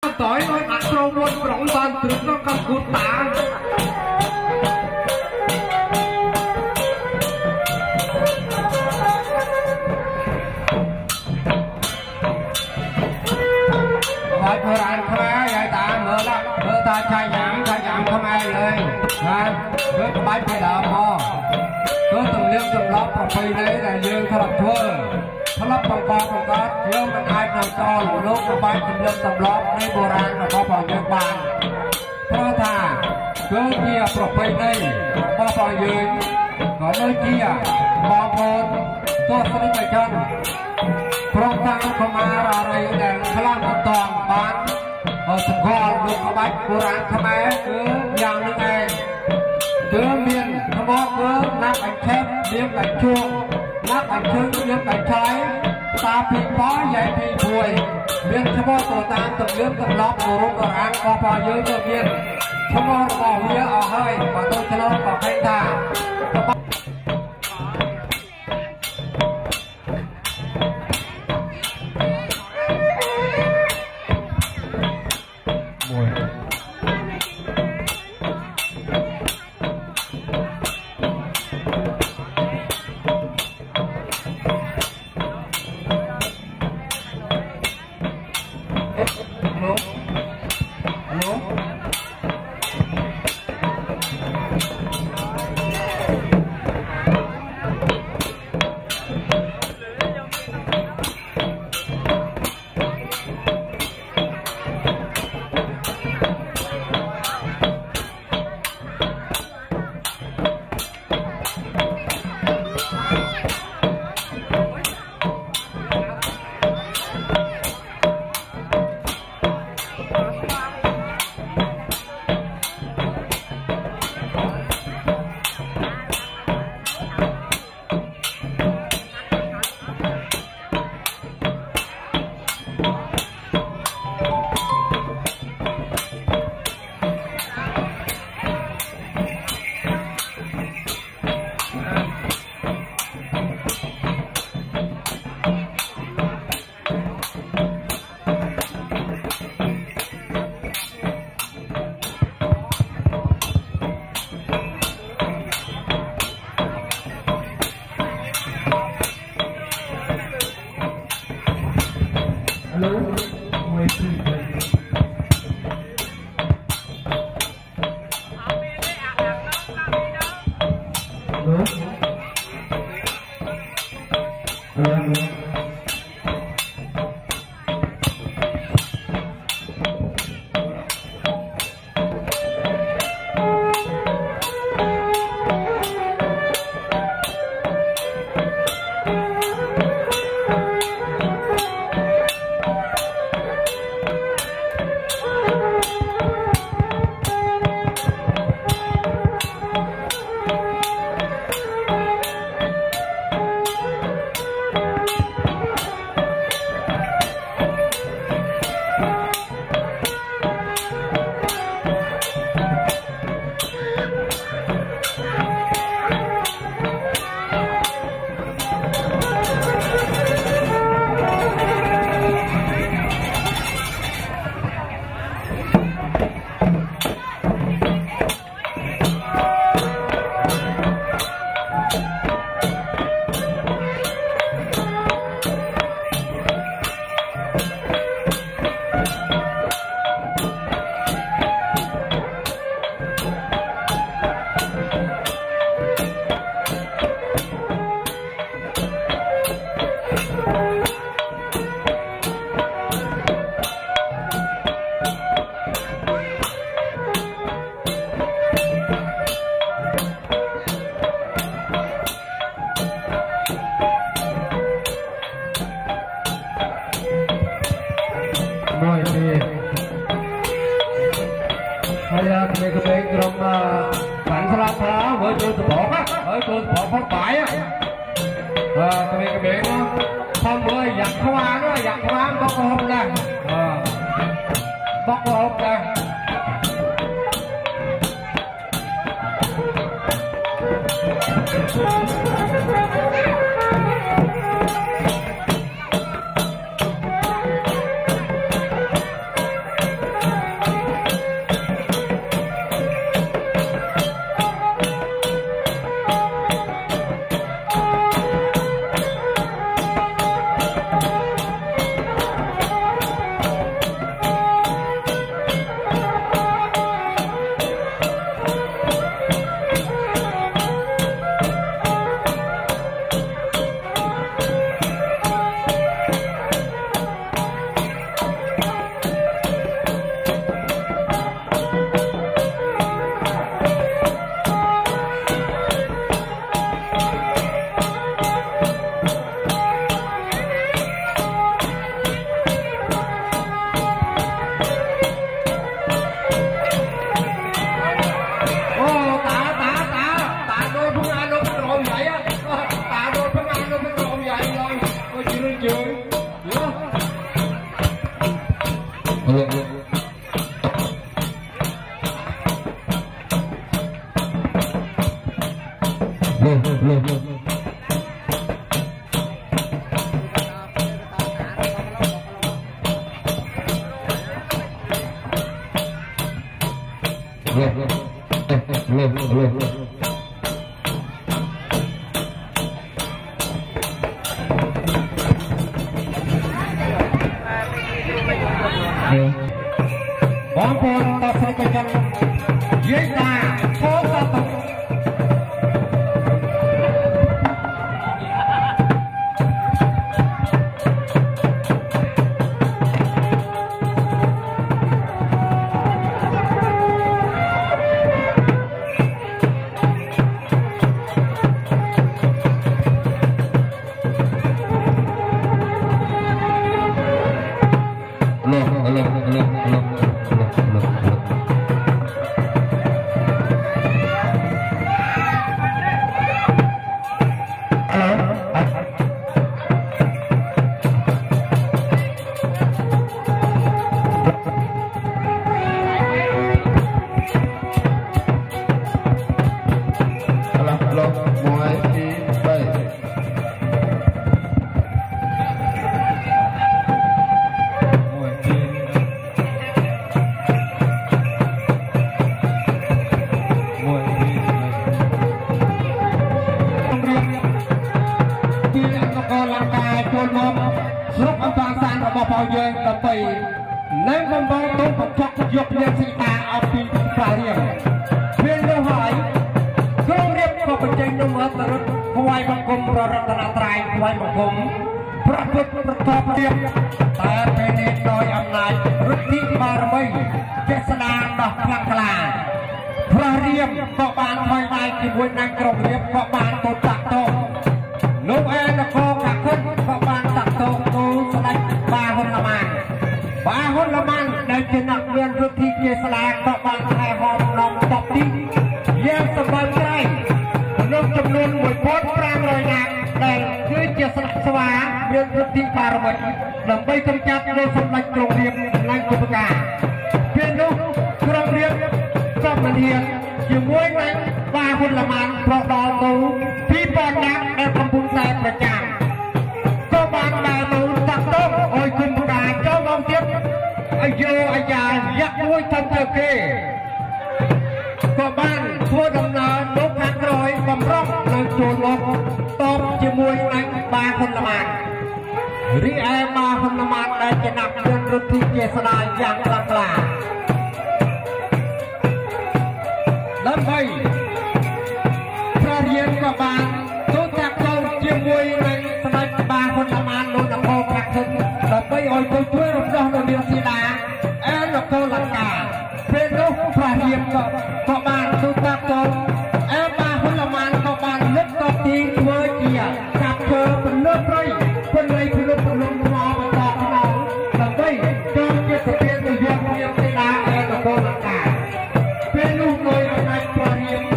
tối nó đặt sâu môn rộng toàn từ nó cầm cút tá hỏi thưa anh không ai vậy ta mơ ta chai nhảm không aiเลยcứ bái phải đỡ mò cứ từng liêm từng lóp và phi đấy là dương thật là thưaถ้ารับปองกอเรื่องมันอายนำตอนลูกระบายตำเลือดตำล็อกในโบราณกับพ่อปองยังบานเพราะถ้าเกิดเกี่ยปลอกไปในพ่อปองยืนก็เลยเกี่ยมองโอนตัวสนิทใจกันโครงสร้างเข้ามาอะไรแดงพลังตอนบ้านสกอลลูกระบายโบราณทำไมคืออย่างนึงเองคือเมียนขโมยคือนักไอ้เทปเลี้ยงไอ้ช่วงนักไอ้เชิงเลี้ยงไอ้ใช้ตาผีป้อใหญ่ผีป่วยเมียนขโมยตัวตามตัวเลี้ยงตัวล็อกตัวรุ่งตัวร้างก็พอเยอะเมียนขโมยก็เยอะเอาให้ก็ต้องชนะก็ให้ตาបងប្អូនតើស្រីក៏ចង់និយាយថាពោលទៅស្រុកអំពងសានរបស់បងយើងដើម្បីនៅបំបងទុំបញ្ចុកយកនាងសីតាឲ្យពីប្រារៀងពេលនោះហើយក្រុងរៀបក៏បញ្ចេញនូវអត្តរត់ថ្វាយបង្គំប្ររតនត្រ័យថ្វាយបង្គំប្រពុតប្រតបរៀបតែពេលនេះដោយអំណាចឫទ្ធិបារមីចេស្តាដោះខ្លាំងក្លាប្រារៀងក៏បានថ្វាយដៃជាមួយនឹងក្រុងរៀបក៏បានទៅតាក់ទងលោកឯនគរកាគុណក៏បានតាក់ទងទៅស្ដេចបាហ៊ុនល្មានដែលជាអ្នកមានឫទ្ធិជាស្លាក៏បានថែហោមឡំតបទីយើងសម្បត្តិใจមនុស្សចំនួន 1500 នាក់ដែលគឺជាស្ដេចស្វាមានឫទ្ធិបារមីដើម្បីកម្ចាត់លោកសម្ដេចក្រុងរៀបនិងគុបកាពេលនោះក្រុងរៀបក៏មានជាមួយនឹងបាហ៊ុនល្មានប្រដល់ទៅ2000នាក់ដែលកំពុងតែប្រចាំក៏បានដើរទៅតាក់ទងឲ្យគុំកាចូលមកទៀតអាយុអាយ៉ាយ៉ាក់មួយទៅទៅគេក៏បានធ្វើដំណើរទៅខាងក្រោយបំរុងនៅចូលមកតបជាមួយនឹងបាហ៊ុនល្មានរីឯបាហ៊ុនល្មានដែលជាអ្នកមានឫទ្ធិជាស្ដាយយ៉ាងខ្លាំងក្លាដើម្បីព្រះរាមក៏បានទូតាក់ទងជាមួយនឹងស្ដេចបាហ៊ុនល្មាននៅនគរខាងជើងដើម្បីឲ្យទៅជួយរំដោះនៅនាងសីតាឯនគរលង្កាពេលនោះព្រះរាមក៏បានទូតាក់ទងឯបាហ៊ុនល្មានក៏បានលឹកតបទីធ្វើជាចាប់ធ្វើពលិព្រៃពលិពលិពលិថ្មបន្តក្នុងដើម្បីចូលជាស្ពានទៅយកនាងសីតាឯនគរលង្កាពេលនោះដោយអំណាចព្រះរាម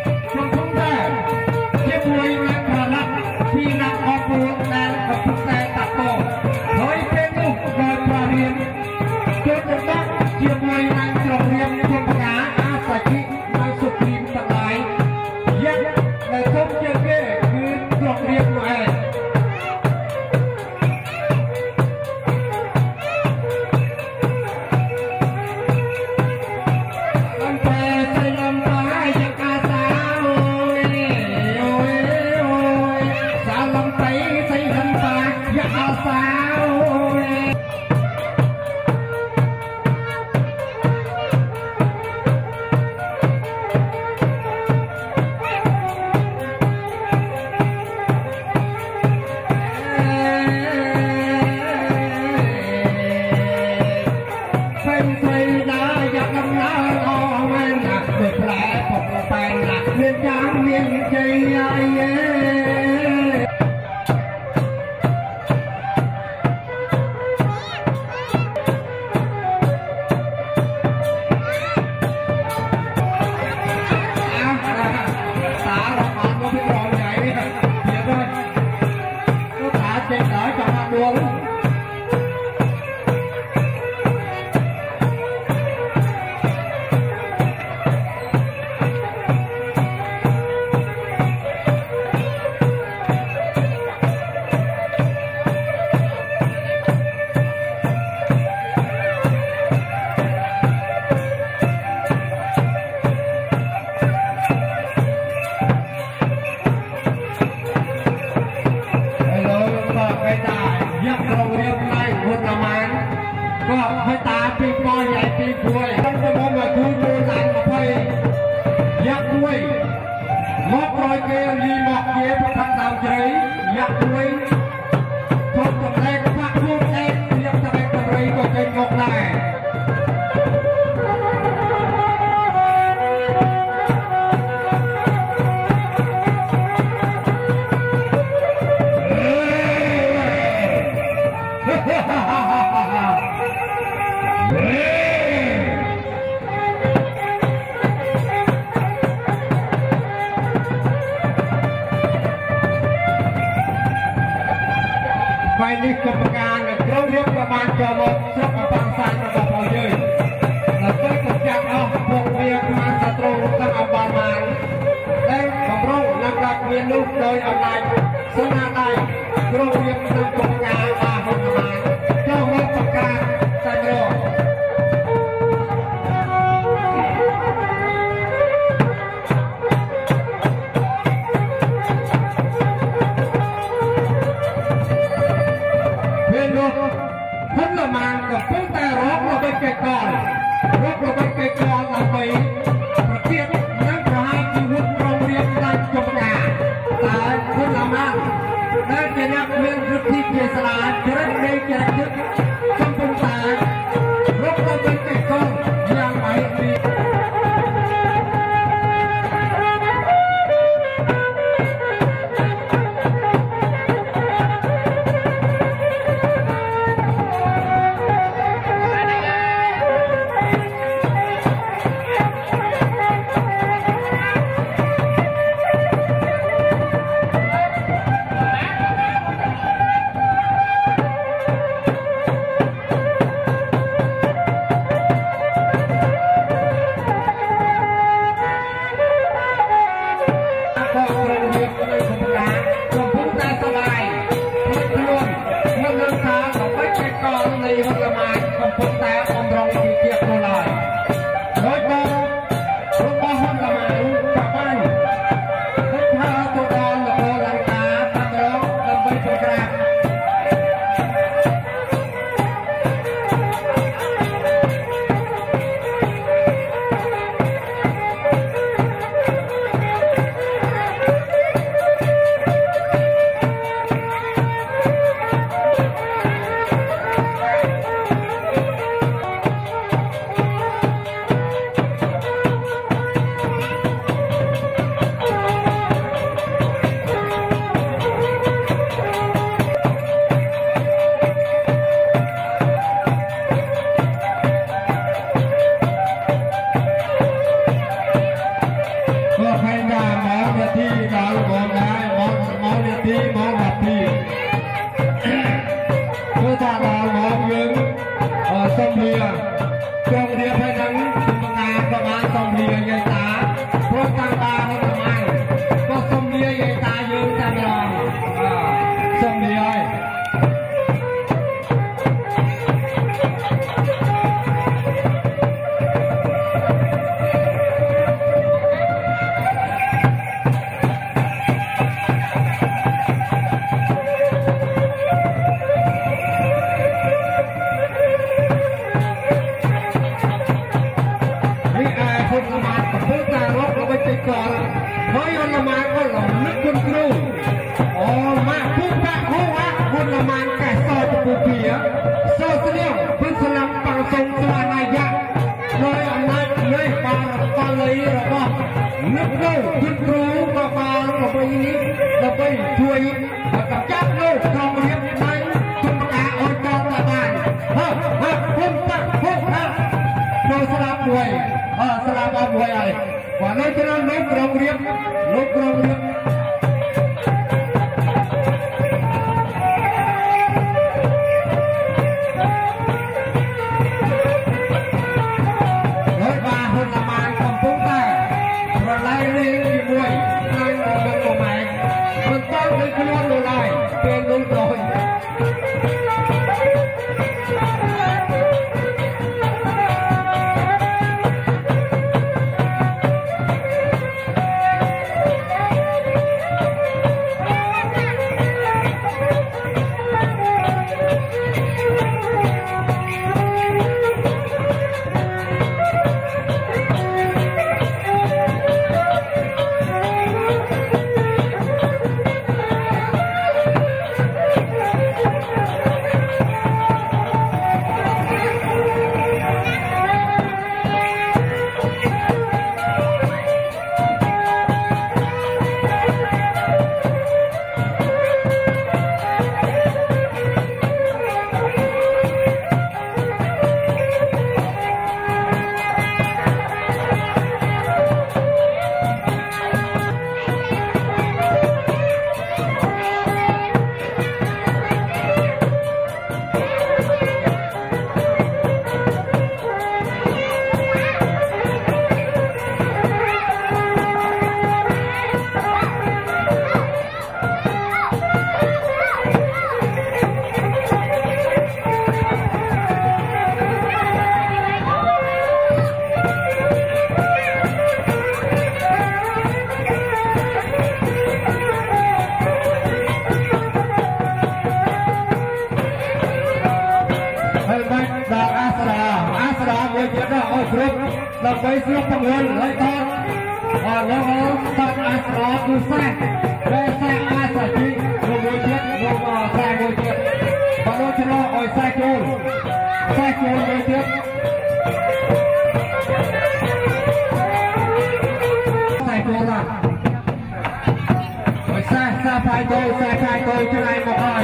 ជាមួយនឹងប្រឡាក់ពីអ្នកអបពួនដែលកំពុងតែតាក់ទងហើយពេលនោះដោយព្រះរាមចូលទៅដាក់ជាមួយនឹងក្រុងរៀបគុំកាអាសាជីនៅសុព្រីមទាំងឡាយយ៉ាងដែលគុំជាគេគឺក្រុងរៀបនោះឯង bao nhảy tim cuối không có mong mà cúi tôi làm mà phải giặc đuôi một rồi kia đi một kia một thằng tàu cháy giặc đuôi không tập đây có phát thuốc em liệp tập đây tập đây có trên một này Bài này cầm càng là kéo riêng và bàn cho một sức và bằng sàn và bảo chơi là tôi cũng chắc đó một việc mà sát trâu lúc tăng ảo bàn mạng đây bằng râu nằm đặc viên lúc đôi ảo này sân hạ này kéo riêng nằm cầm càng và hồn mạng cho một cầm càng tại rồi không là màn của chúng ta rót là bên cây con là mấy tiết những hai chi hút trong riêng đang trong nhà tại không là màn đang chế nhạc nguyên rực thi chế xả chế rất đây chế rất trong chúng ta rót là bên cây con yang phải đi ទៀតអស់គ្រប់ដើម្បីស្រុកបង្រួនហើយតលោកសាប់អាស្រោគឺសេះតែសេះអាសាជីមួយទៀតលោកខ្សែមួយទៀតបើលោកឆ្លោះឲ្យខ្សែចូលមួយទៀតខ្សែចូលឡាឲ្យខ្សែផ្លាយចូលខ្សែផ្លាយចូលឆ្នៃមកហើយ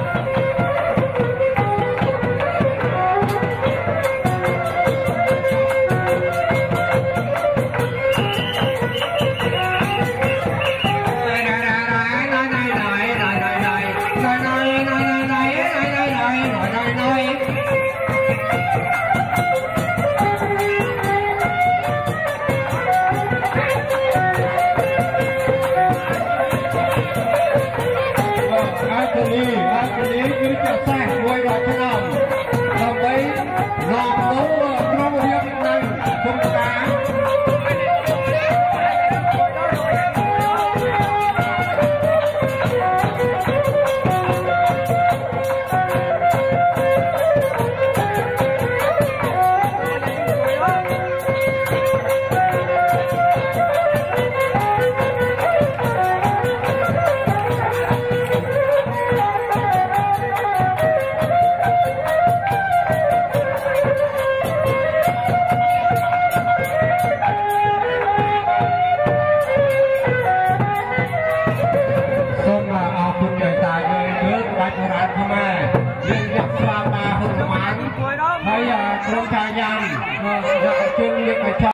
នេះគឺជាខ្សែមួយរកឆ្នាំដើម្បីរកទៅក្នុងរៀបនៅគុំតាក្រុមការយ៉ាងជើងលៀក